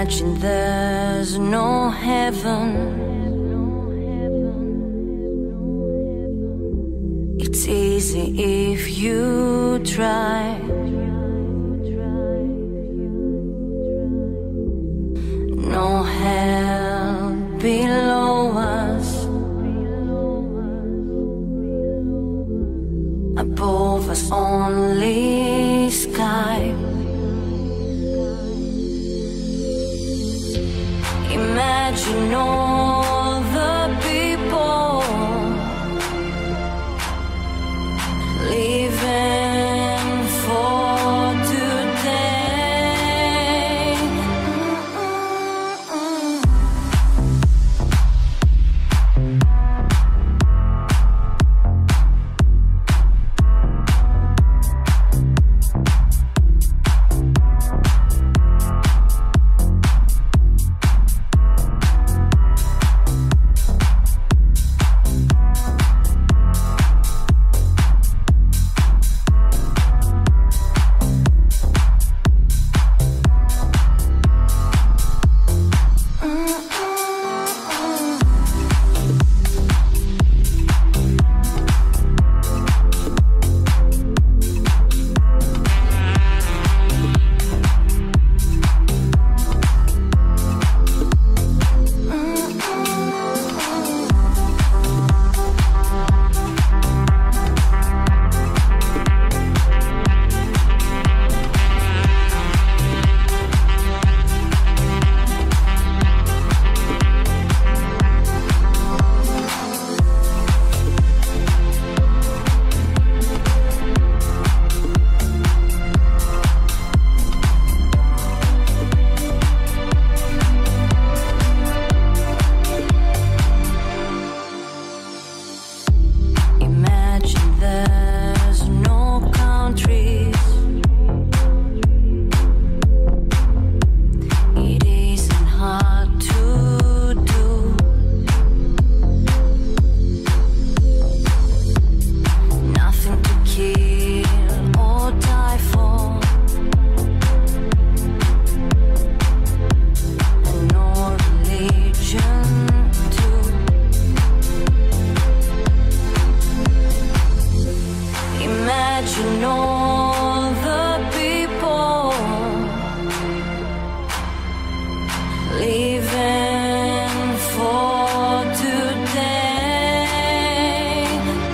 Imagine there's no heaven. It's easy if you try. No hell below us, above us only sky. Imagine all the people living for today. Imagine all the people living for today.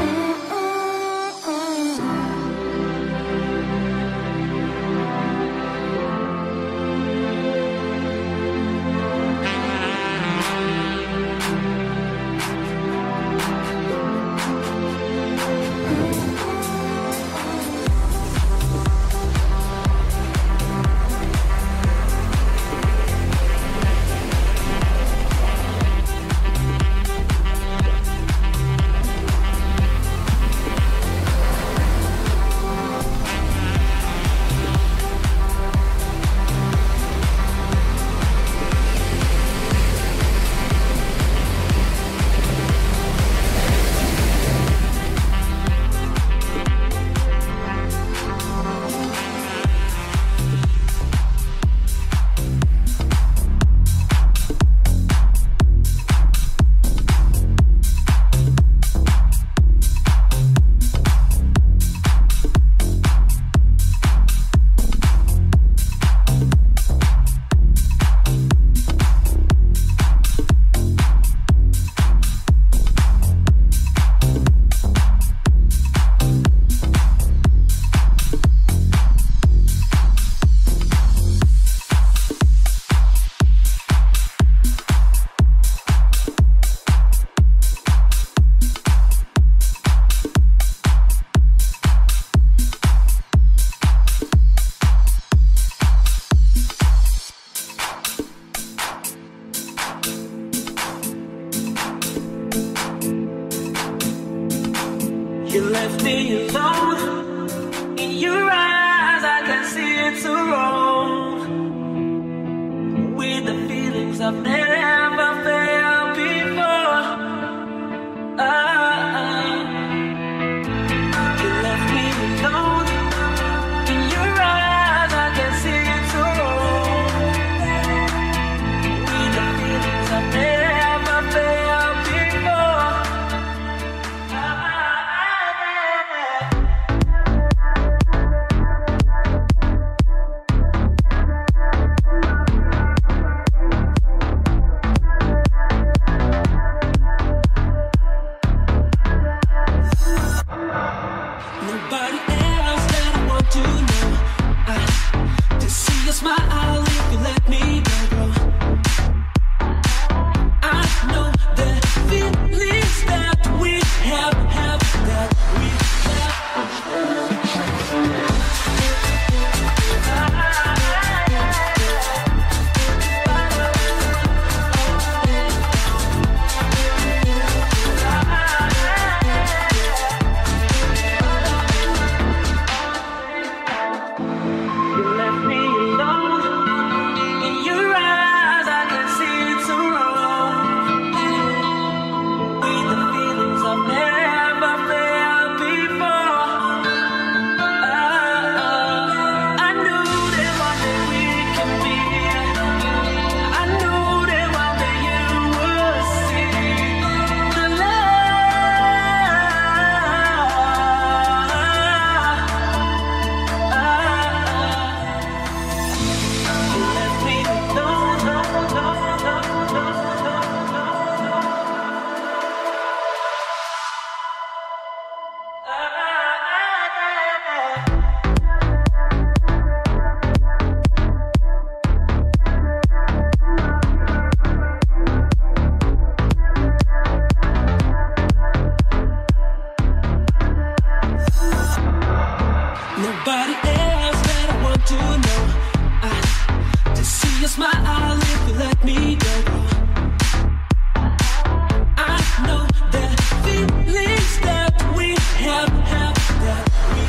You left me alone. In your eyes I can see it's so wrong. With the feelings I've never felt before. You left me alone. In your eyes I can see it's so wrong. smile if you let me go, girl. I know the feelings that we have that we have. You left me alone. In your eyes, I can see it's wrong. With the feelings I've never felt before. I knew that one day we could be. I knew that one day you would see the You left me alone. Nobody else that I want to know. I just see your smile if you let me go. I know the feelings that we have that we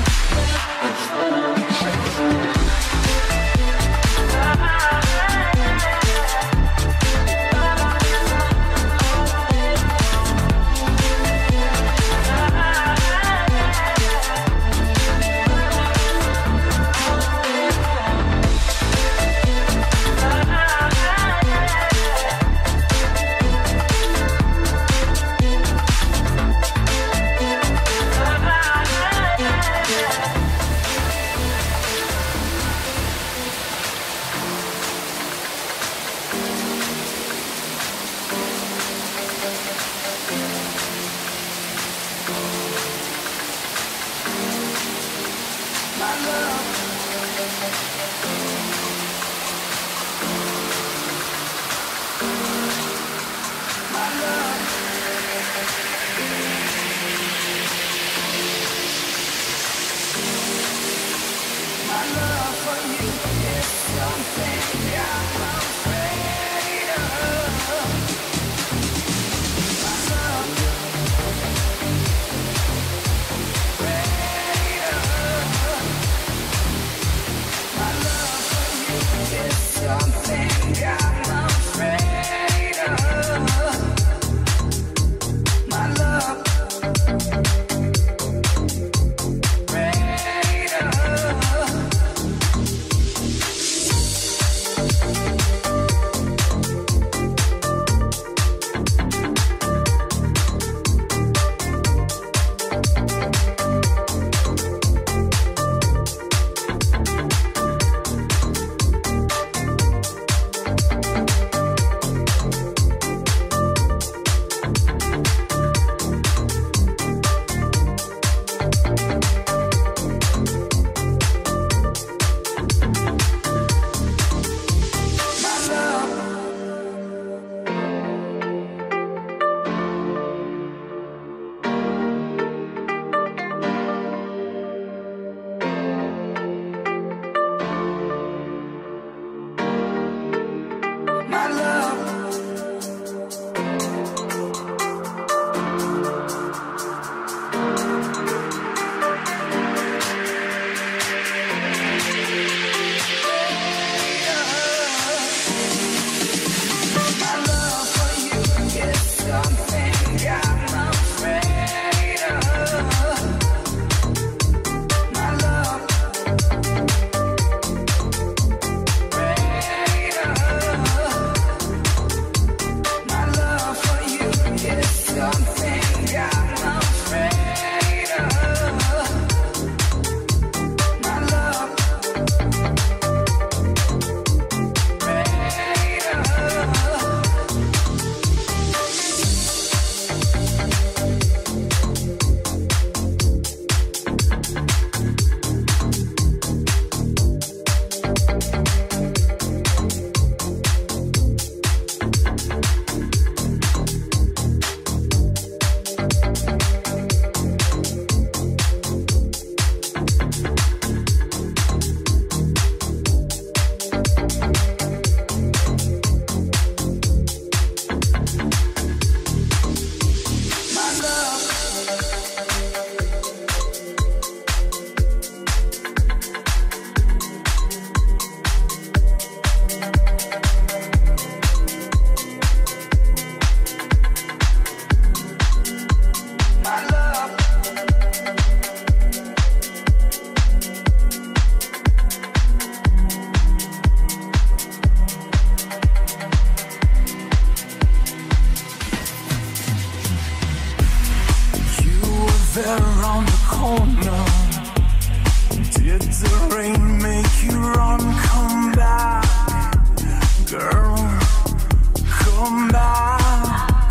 corner. Did the rain make you run? Come back, girl, come back.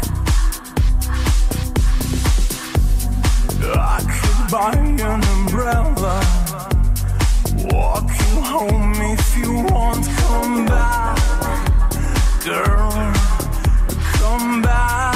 I could buy an umbrella, walk you home if you want. Come back, girl, come back.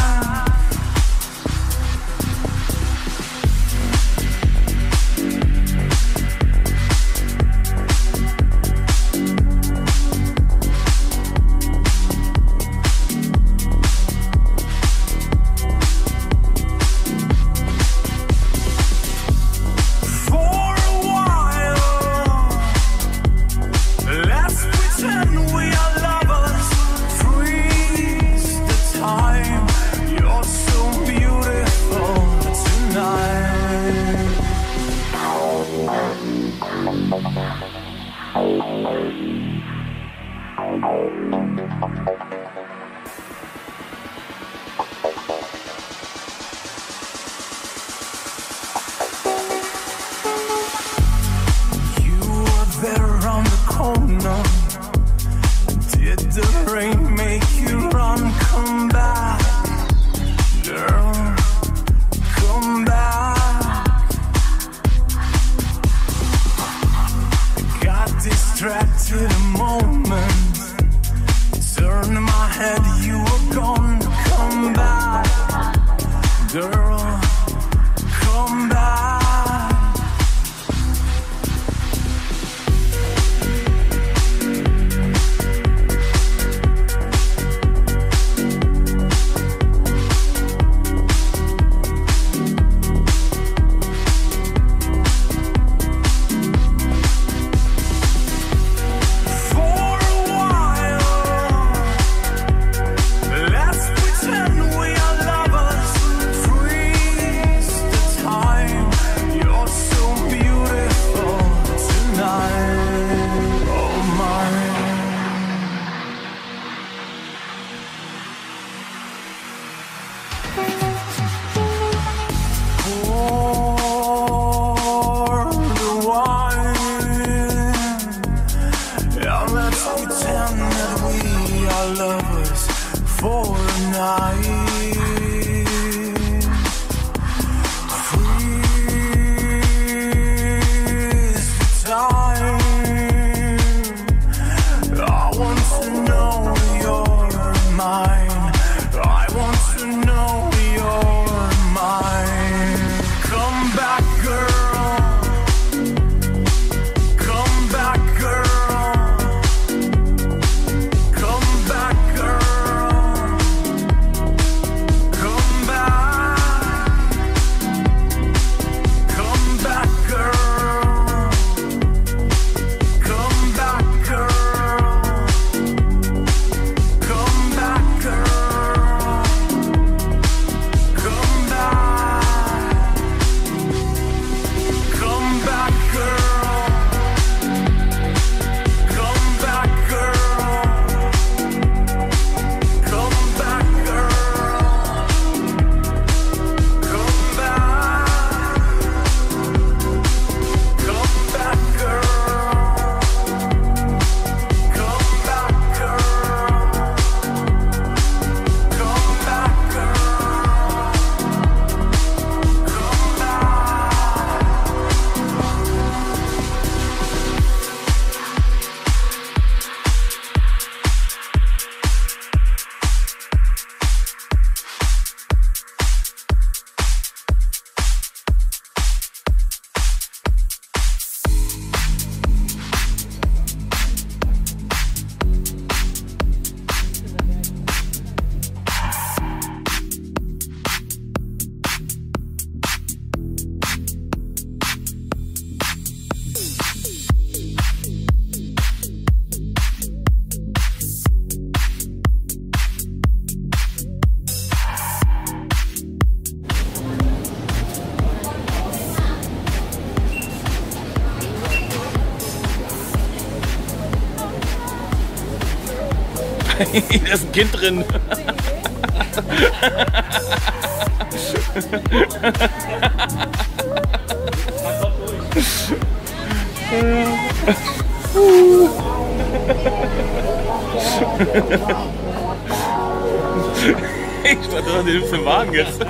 Distracted a moment, turn my head, you were gone. Come back, girl, come back. Lovers for a night, freeze the time. I want to know you're mine. I want to know you're mine. Come back, girl. Come back, girl. Da ist ein Kind drin. Ich warte doch den Film Wagen jetzt.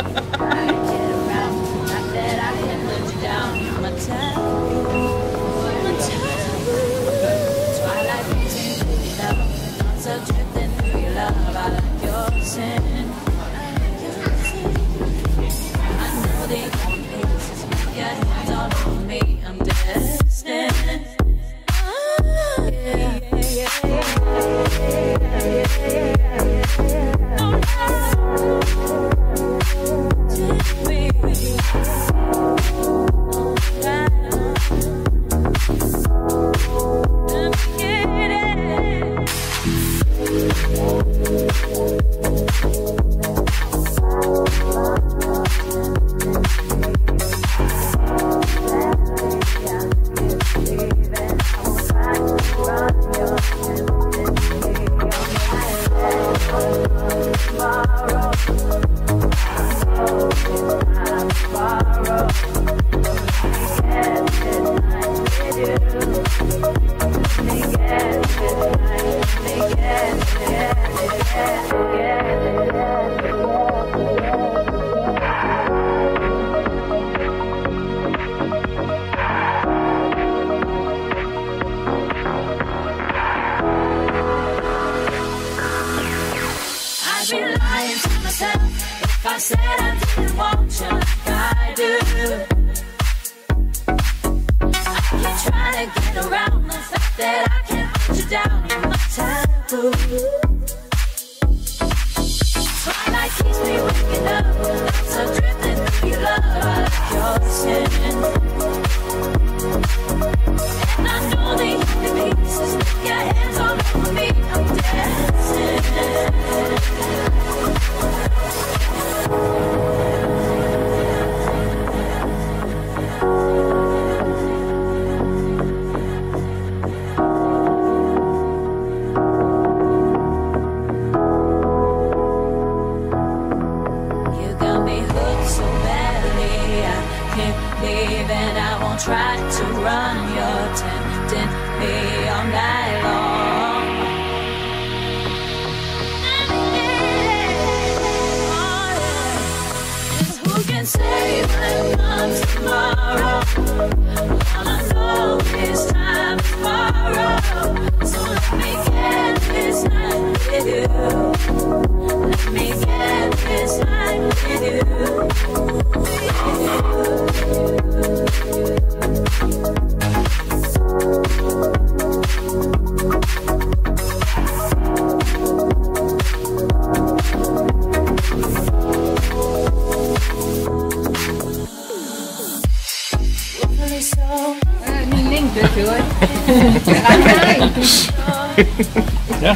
Ja.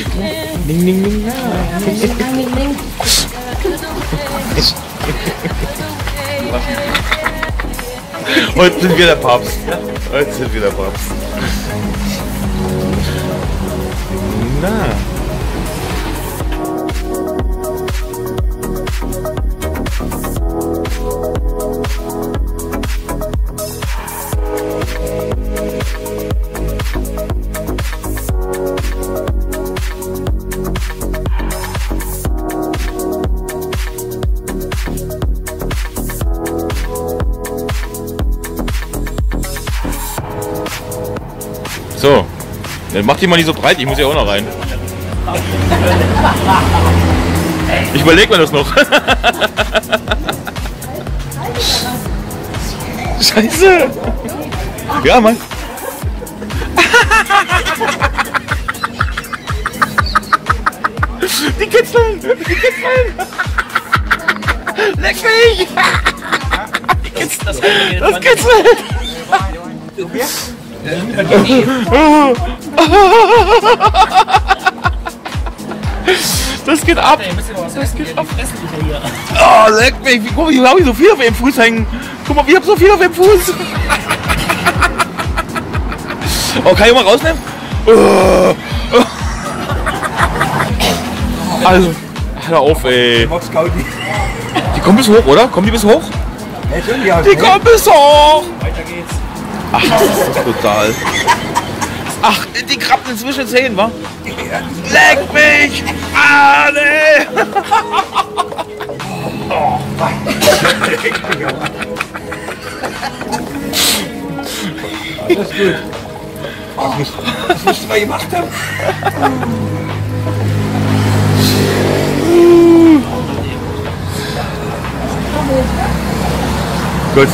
Ding, ding, ding, ja. Heute sind wir der Papst. Heute sind wir der Papst. Na. So, dann mach die mal nicht so breit, ich muss ja auch noch rein. Ich überleg mir das noch. Scheiße. Ja, Mann. Die kitzeln! Die kitzeln! Leck mich! Die kitzeln! Das kitzelt! Das geht ab! Das geht ab! Oh, leck mich! Guck mal, wie habe ich so viel auf dem Fuß hängen? Guck mal, ich habe so viel auf dem Fuß! Oh, kann ich mal rausnehmen? Also, hör auf, ey. Die kommen bis hoch, oder? Kommen die bis hoch? Die kommen bis hoch! Weiter geht's. Ach, das ist brutal. Ach, die krabben inzwischen 10, wa? Leck mich! Ah, nee! Alles gut. Das müssten wir gemacht haben. Gut.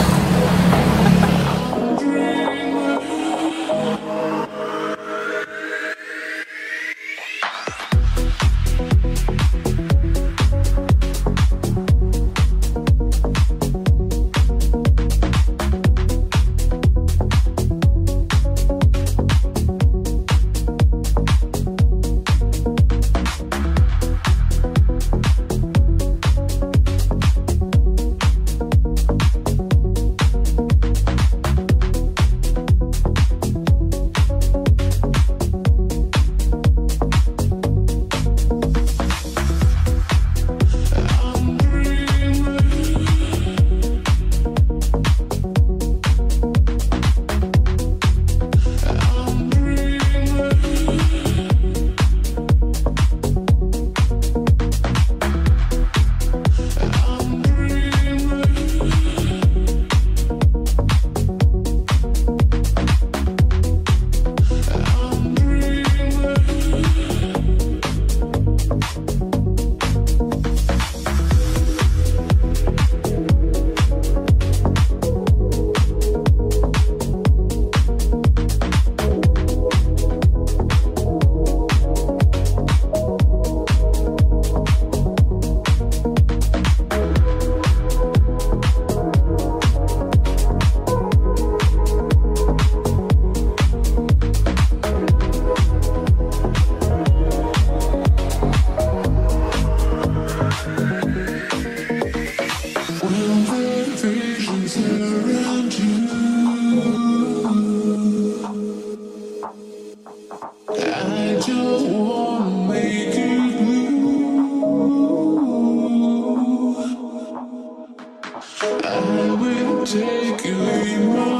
Take you in my